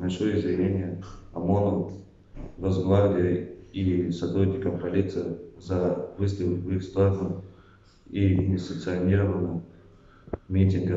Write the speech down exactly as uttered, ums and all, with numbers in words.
приношу извинения ОМОНу, Росгвардии и сотрудникам полиции за выставку в их сторону и несанкционированным митингом.